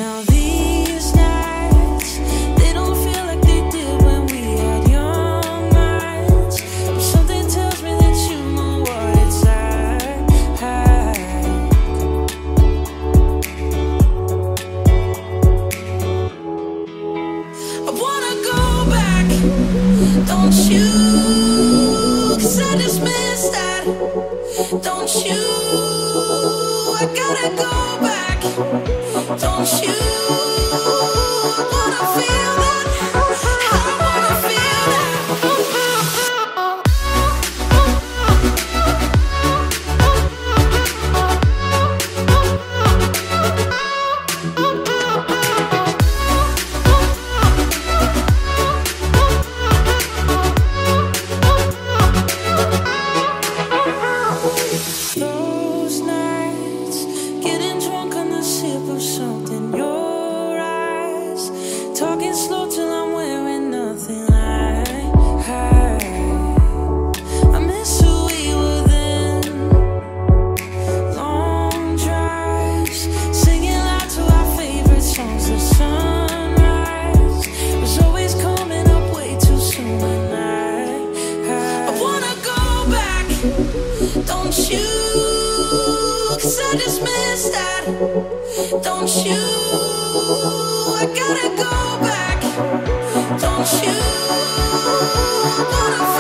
Now these nights, they don't feel like they did when we had young minds. But something tells me that you know what it's like. I wanna go back, don't you? 'Cause I just miss that, don't you? I gotta go back, don't you? Wanna feel that, I wanna feel that. Those nights, getting drunk on the sip of something, your eyes, talking slow till I'm wearing nothing like I miss who we were then. Long drives, singing loud to our favorite songs. The sunrise was always coming up way too soon, and I wanna go back, don't you? 'Cause I just miss that, don't you? I gotta go back, don't you? Wanna